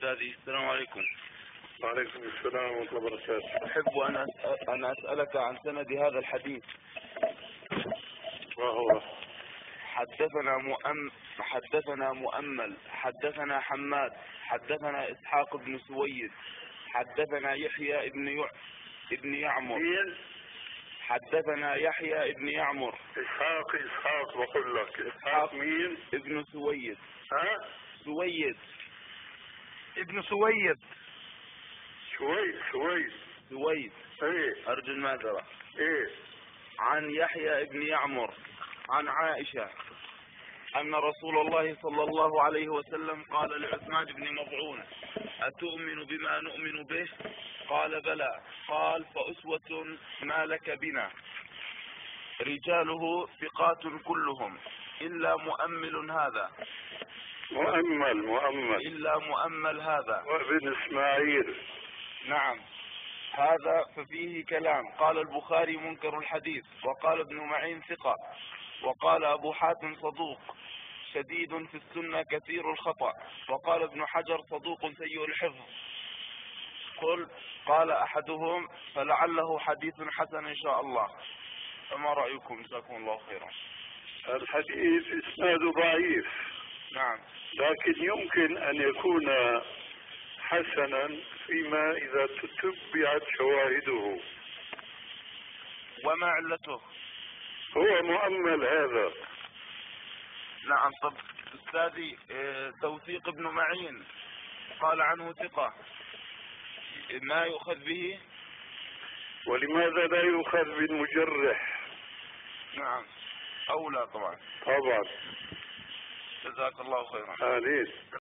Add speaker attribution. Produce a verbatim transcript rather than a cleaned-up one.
Speaker 1: أستاذي السلام عليكم.
Speaker 2: وعليكم السلام ورحمة الله وبركاته.
Speaker 1: أحب أن أسأل أن أسألك عن سند هذا الحديث.
Speaker 2: ما هو؟
Speaker 1: حدثنا مؤم حدثنا مؤمل حدثنا حماد حدثنا إسحاق بن سويد حدثنا يحيى ابن يع... ابن يعمر
Speaker 2: مين؟
Speaker 1: حدثنا يحيى ابن يعمر.
Speaker 2: إسحاق إسحاق بقول لك إسحاق مين؟
Speaker 1: ابن سويد.
Speaker 2: ها؟
Speaker 1: سويد
Speaker 3: ابن سويد.
Speaker 2: شويد شويد
Speaker 1: سويد.
Speaker 2: ايه
Speaker 1: أرجو المعذرة.
Speaker 2: ايه
Speaker 1: عن يحيى ابن يعمر عن عائشة أن رسول الله صلى الله عليه وسلم قال لعثمان بن مظعون: أتؤمن بما نؤمن به؟ قال: بلى. قال: فأسوة ما لك بنا. رجاله ثقات كلهم إلا مؤمل هذا
Speaker 2: مؤمل مؤمل
Speaker 1: إلا مؤمل هذا
Speaker 2: وابن إسماعيل.
Speaker 1: نعم، هذا ففيه كلام. قال البخاري: منكر الحديث. وقال ابن معين: ثقة. وقال أبو حاتم: صدوق شديد في السنة كثير الخطأ. وقال ابن حجر: صدوق سيء الحفظ. قل قال أحدهم: فلعله حديث حسن إن شاء الله. فما رأيكم؟ جزاكم الله خيرا.
Speaker 2: الحديث إسناده ضعيف،
Speaker 1: نعم،
Speaker 2: لكن يمكن أن يكون حسنا فيما إذا تتبعت شواهده.
Speaker 1: وما علته؟
Speaker 2: هو مؤمل هذا.
Speaker 1: نعم. طب أستاذي، توثيق ابن معين قال عنه ثقة، ما يؤخذ به؟
Speaker 2: ولماذا لا يؤخذ بالمجرح؟
Speaker 1: نعم، أولى طبعا.
Speaker 2: طبعا.
Speaker 1: جزاك الله خيرا.
Speaker 2: آمين.